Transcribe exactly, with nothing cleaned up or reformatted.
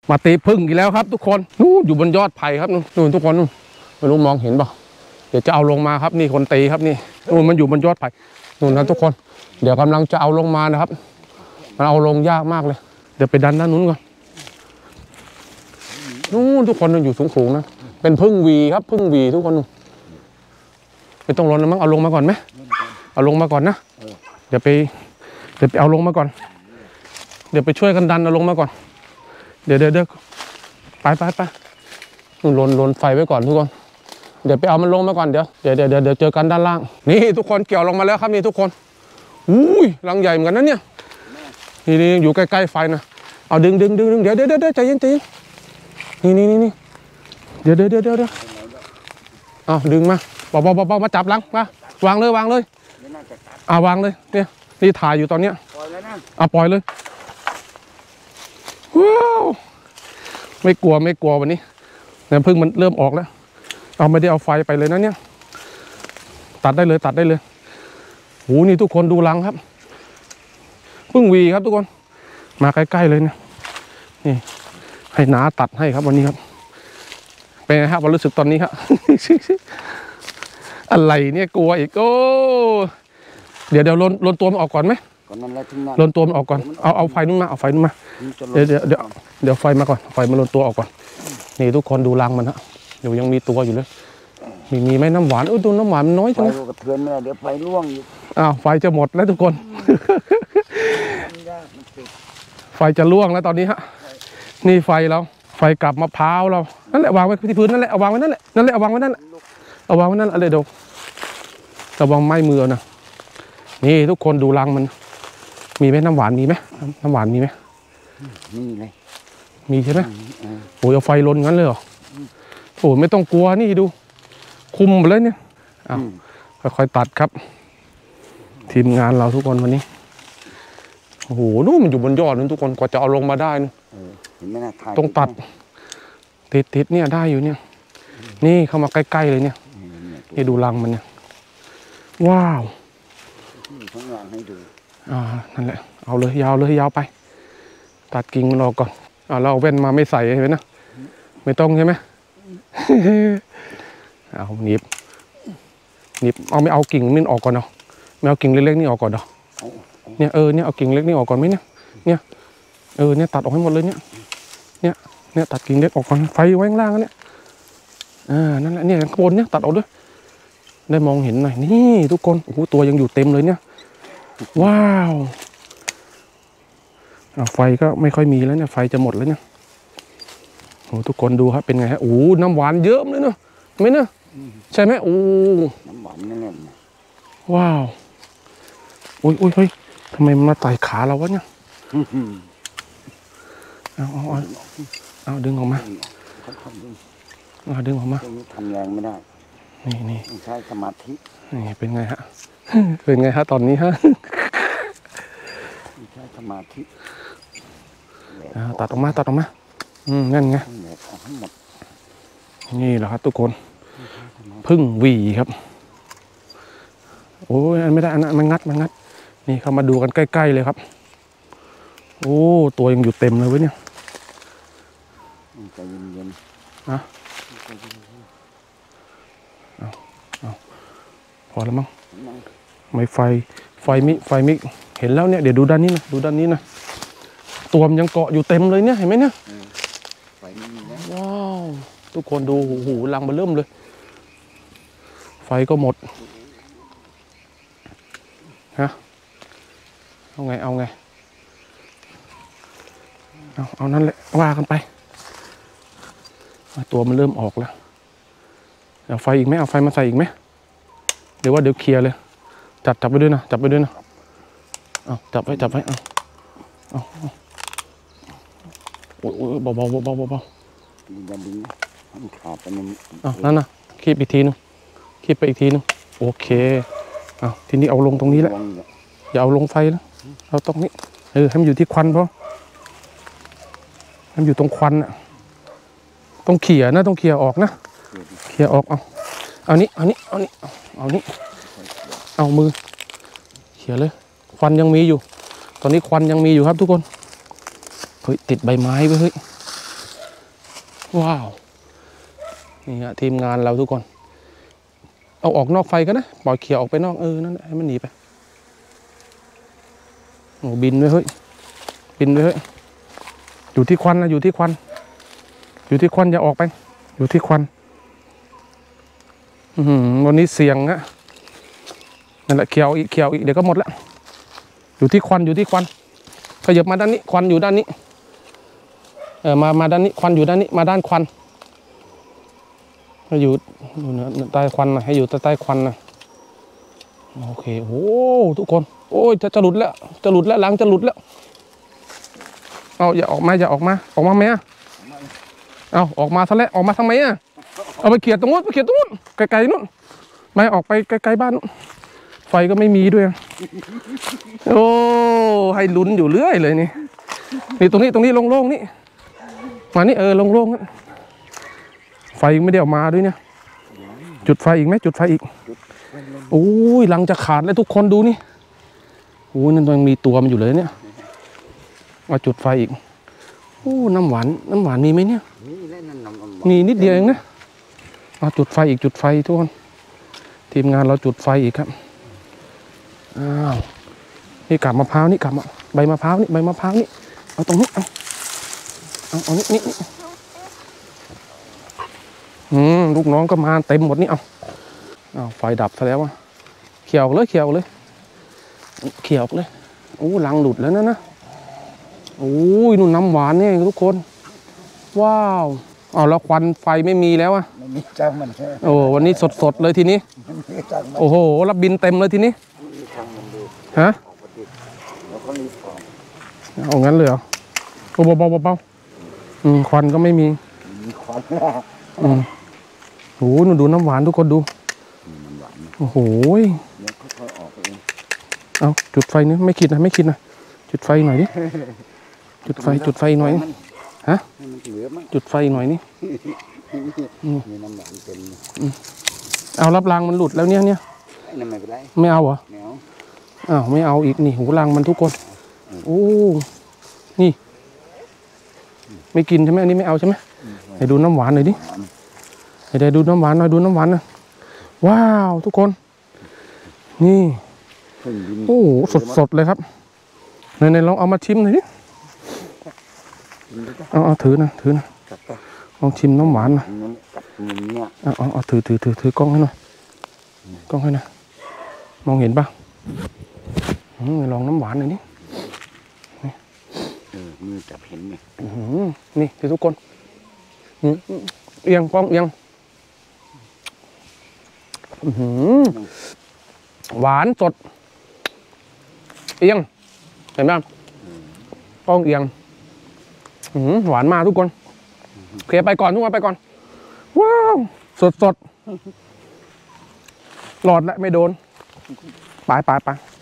มาตีพึ่งอีกแล้วครับทุกคนนู่นอยู่บนยอดไผ่ครับนู่นทุกคนนู่นไม่รู้มองเห็นเปล่าเดี๋ยวจะเอาลงมาครับนี่คนตีครับนี่นู่นมันอยู่บนยอดไผ่นู่นนะทุกคนเดี๋ยวกำลังจะเอาลงมานะครับมันเอาลงยากมากเลยเดี๋ยวไปดันด้านนู้นก่อนนู่นทุกคนมันอยู่สูงๆนะเป็นพึ่งวีครับพึ่งวีทุกคนไม่ต้องรอนะมั้งเอาลงมาก่อนไหมเอาลงมาก่อนนะเดี๋ยวไปเดี๋ยวไปเอาลงมาก่อนเดี๋ยวไปช่วยกันดันเอาลงมาก่อนเดี๋ยวเดี๋ยวเดี๋ยวไปไปไปลนลนไฟไว้ก่อนทุกคนเดี๋ยวไปเอามันลงมาก่อนเดี๋ยวเดี๋ยวเดี๋ยวเดี๋ยวเจอกันด้านล่างนี่ทุกคนเกี่ยวลงมาแล้วครับนี่ทุกคนอุ้ยรังใหญ่เหมือนกันนะเนี่ยนี่นี่อยู่ใกล้ๆไฟนะเอาดึงดึงดึงดึงเดี๋ยวเดี๋ยวเดี๋ยวใจเย็นใจเย็นนี่นี่นี่นี่เดี๋ยวเดี๋ยวเดี๋ยวเดี๋ยวเอาดึงมาเบาเบาเบามาจับหลังมาวางเลยวางเลยอ่าวางเลยเนี่ยนี่ถ่ายอยู่ตอนเนี้ยปล่อยเลยนะอ่ะปล่อยเลยว้าวไม่กลัวไม่กลัววันนี้เนี่ยพึ่งมันเริ่มออกแล้วเอาไม่ได้เอาไฟไปเลยนะเนี่ยตัดได้เลยตัดได้เลยโหนี่ทุกคนดูรังครับพึ่งวีครับทุกคนมาใกล้ๆเลยเนี่ยนี่ให้น้าตัดให้ครับวันนี้ครับเป็นไงครับความรู้สึกตอนนี้ครับ อะไรเนี่ยกลัวอีกโอ้เดี๋ยวเดี๋ยวลนลนตัวมันออกก่อนไหมลนตัวมันออกก่อนเอาเอาไฟนู้นมาเอาไฟนู้นมาเดี๋ยวเดี๋ยวเดี๋ยวเดี๋ยวไฟมาก่อนไฟมาลนตัวออกก่อนนี่ทุกคนดูรังมันฮะเดี๋ยวยังมีตัวอยู่เลยมีมีไหมน้ำหวานเออดูน้ำหวานมันน้อยจังไฟกระเทือนไม่ได้เดี๋ยวไฟร่วงอยู่อ้าวไฟจะหมดแล้วทุกคน ไฟจะร่วงแล้วตอนนี้ฮะนี่ไฟเราไฟกลับมะพร้าวเรานั่นแหละวางไว้ที่พื้นนั่นแหละเอาวางไว้นั่นแหละนั่นแหละเอาวางไว้นั่นแหละเอาวางไว้นั่นอะไรเดี๋ยวระวังไหม้มือนะนี่ทุกคนดูรังมันมีไหมน้ำหวานมีไหมน้ำหวานมีไหมมีเลยมีใช่ไหมโอ้ยเอาไฟลนงั้นเลยเหรอโอ้ไม่ต้องกลัวนี่ดูคุมหมดเลยเนี่ยอ้าวค่อยๆตัดครับทีมงานเราทุกคนวันนี้โอ้โหนู่นมันอยู่บนยอดนั่นทุกคนกว่าจะเอาลงมาได้นะต้องตัดติดๆเนี่ยได้อยู่เนี่ยนี่เข้ามาใกล้ๆเลยเนี่ยนี่ดูรังมันเนี่ยว้าวอ่านั่นแหละเอาเลยยาวเลยยาวไปตัดกิ่งมันออกก่อนอ่าเราเอาแว่นมาไม่ใส่เห็นไหมนะไม่ต้องใช่ไหม เอาหนีบหนีบเอาไม่เอากิ่งมันออกก่อนเนาะไม่เอากิ่งเล็กๆนี่ออกก่อนเนาะเนี่ยเออเนี่ยเอากิ่งเล็กนี่ออกก่อนไหมเนี่ยเนี่ยเออเนี่ยตัดออกให้หมดเลยเนี่ยเนี่ยเนี่ยตัดกิ่งเล็กออกก่อนไฟไว้ข้างล่างเนี่ยอ่านั่นแหละเนี่ยข้างบนเนี่ยตัดออกด้วยได้มองเห็นหน่อยนี่ทุกคนโอ้โหตัวยังอยู่เต็มเลยเนี่ยว้าวไฟก็ไม่ค่อยมีแล้วเนี่ยไฟจะหมดแล้วเนี่ยโอ้ทุกคนดูครับเป็นไงฮะโอ้น้ำหวานเยอะเลยเนาะไม่เนาะใช่ไหมโอ้น้ำหวานแน่นว้าวโอ้ยโอ้ยเฮ้ยทำไมมันมาไต่ขาเราวะเนี่ยเอาเอาเอาเอาดึงออกมาเอาดึงออกมาทำแรงไม่ได้นี่นี่ใช้สมาธินี่เป็นไงฮะเป็นไงฮะตอนนี้ฮะใช้สมาธิตัดออกมาตัดออกมาอืมนั่นไงนี่แหละครับทุกคนพึ่งวีครับโอ้ยอันไม่ได้อันนั้นมันงัดมันงัดนี่เข้ามาดูกันใกล้ๆเลยครับโอ้ตัวยังอยู่เต็มเลยเว้ยเนี่ยใจเย็นๆนะเอาเอาพอแล้วมั้งไม่ไฟไฟมิไฟมิเห็นแล้วเนี่ยเดี๋ยวดูด้านนี้นะดูด้านนี้นะตัวมันยังเกาะอยู่เต็มเลยเนี่ยเห็นไหมเนี่ยว้าวทุกคนดูหูรังมันเริ่มเลยไฟก็หมดฮะเอาไงเอาไงเอาเอานั่นแหละว่ากันไปตัวมันเริ่มออกแล้วเอาไฟอีกไหมเอาไฟมาใส่อีกไหมเดี๋ยวว่าเดี๋ยวเคลียร์เลยจับจับไปด้วยนะจับไปด้วยนะเอาจับไว้จับไว้เอาเอาโอ้ยเบาเบาเบาเบาเบาเอานั่นนะคีบอีกทีนึงคีบไปอีกทีนึงโอเคเอาทีนี้เอาลงตรงนี้แหละอย่าเอาลงไฟนะเอาตรงนี้เออให้มันอยู่ที่ควันพอให้มันอยู่ตรงควันอ่ะต้องเขี่ยนะต้องเขี่ยออกนะเขี่ยออกเอาเอานี้เอานี้เอานี้เอานี้เอามือเขี่ยเลยควันยังมีอยู่ตอนนี้ควันยังมีอยู่ครับทุกคนเฮ้ยติดใบไม้ไปเฮ้ยว้าวนี่ฮะทีมงานเราทุกคนเอาออกนอกไฟกันนะปล่อยเขียวออกไปนอกเออนั่นให้มันหนีไปโอ้บินด้วยเฮ้ยบินด้วยเฮ้ยอยู่ที่ควันนะอยู่ที่ควันอยู่ที่ควันอย่าออกไปอยู่ที่ควันอืมวันนี้เสียงนะนั่นแหละเขียวอีกเขียวอีกเดี๋ยวก็หมดละอยู่ที่ควันอยู่ที่ควันขยับมาด้านนี้ควันอยู่ด้านนี้เออมามาด้านนี้ควันอยู่ด้านนี้มาด้านควันให้อยู่ใต้ควันนะให้อยู่ใต้ใต้ควันนะโอเคโอ้ทุกคนโอ้ยจะจะหลุดแล้วจะหลุดแล้วหลังจะหลุดแล้วเอาอย่าออกมาอย่าออกมาออกมาไหมอ่ะเอาออกมาซะแล้วออกมาทำไมอ่ะเอาไปเขียดตรงนู้นไปเขียดตรงนู้นไกลๆนู้นไม่ออกไปไกลๆบ้านนู้นไฟก็ไม่มีด้วยโอ้ให้ลุ้นอยู่เรื่อยเลยนี่นี่ตรงนี้ตรงนี้โล่งๆนี่มานี่เออโล่งๆไฟไม่ได้ออกมาด้วยเนี่ยจุดไฟอีกไหมจุดไฟอีกโอ้ยหลังจะขาดเลยทุกคนดูนี่โอ้ยนั่นยังมีตัวมันอยู่เลยเนี่ยมาจุดไฟอีกโอ้น้ำหวานน้ำหวานมีไหมเนี่ยมีนิดเดียวเองนะมาจุดไฟอีกจุดไฟทุกคนทีมงานเราจุดไฟอีกครับอ้าวนี่กาบมะพร้าวนี่กาบใบมะพร้าวนี่ใบมะพร้าวนี่เอาตรงนี้เอาเอาเอานี่นี่อืมลูกน้องก็มาเต็มหมดนี่เอาเอาไฟดับซะแล้วอ่ะเขียวเลยเขียวเลยเขียวเลยโอ้ลังหลุดแล้วนะนะโอ้ยนู่นน้ำหวานนี่ทุกคนว้าวเอาแล้วควันไฟไม่มีแล้วอ่ะไม่มีจังมันโอ้วันนี้สดๆเลยทีนี้โอ้โหรับบินเต็มเลยทีนี้ฮะเอางั้นเลยเหรอเบาเบาเบาอืมควันก็ไม่มีควันอืมโอ้โหหนูดูน้ำหวานทุกคนดูโอ้โหเอาจุดไฟนี่ไม่คิดนะไม่คิดนะจุดไฟหน่อยดิจุดไฟจุดไฟหน่อยฮะจุดไฟหน่อยนี่เอารับรางมันหลุดแล้วเนี่ยเนี่ยไม่เอาเหรออ้าวไม่เอาอีกนี่หูรางมันทุกคนโอ้นี่ไม่กินใช่ไหมอันนี้ไม่เอาใช่ไหมให้ดูน้ำหวานหน่อยดิให้ได้ดูน้ำหวานหน่อยดูน้ำหวานนะว้าวทุกคนนี่โอ้สดๆเลยครับไหนๆลองเอามาชิมหน่อยดิเอาเอาถือนะถือนะลองชิมน้ำหวานนะเอาเอาเอาถือถือถือถือกล้องให้หน่อยกล้องให้หน่อยมองเห็นปะลองน้ำหวานหน่อยดิมือจับเห็นไหมนี่ทุกคนเอียงป้องเอียงหวานสดเอียงเห็นไหมป้องเอียงหวานมากทุกคนเคลียร์ไปก่อนทุกคนไปก่อนว้าวสดสดหลอดแล้วไม่โดนไปไปไป